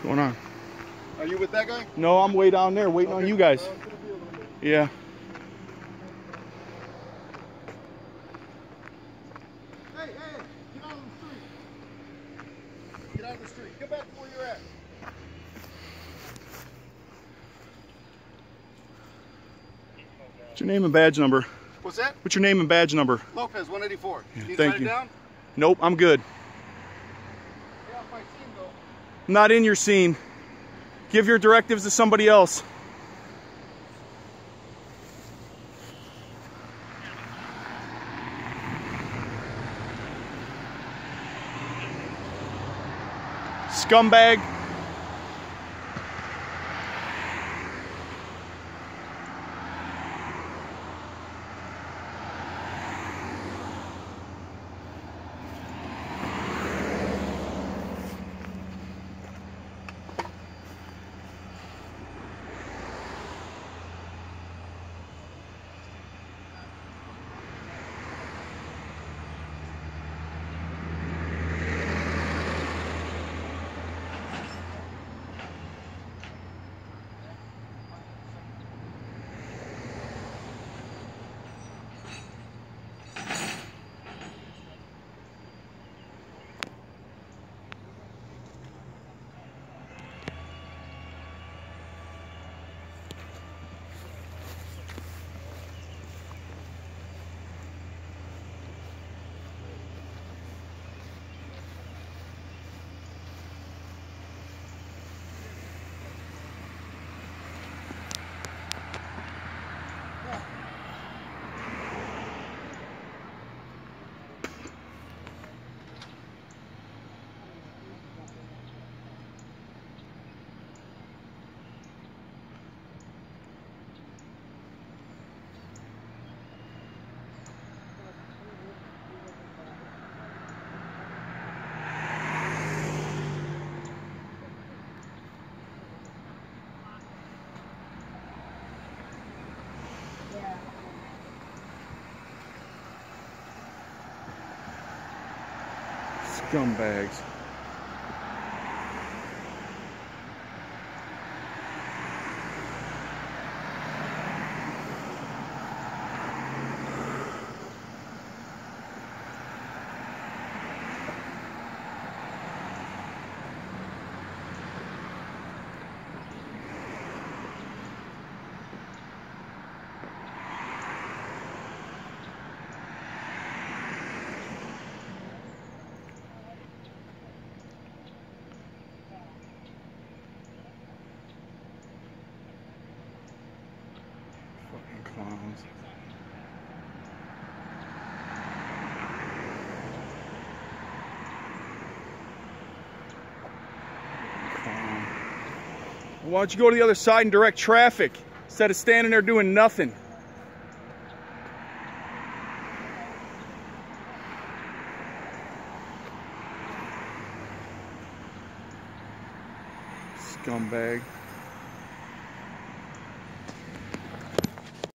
going on? Are you with that guy? No, I'm way down there waiting on you guys. Yeah. Hey, get out of the street. Get out of the street. Get back to where you're at. What's your name and badge number? What's that? What's your name and badge number? Lopez, 184. Yeah, Need to thank write you. it down? Nope, I'm good. Get off my scene, though. I'm not in your scene. Give your directives to somebody else. Scumbag. Scumbags. Fucking clowns. Clown. Why don't you go to the other side and direct traffic instead of standing there doing nothing? Scumbag.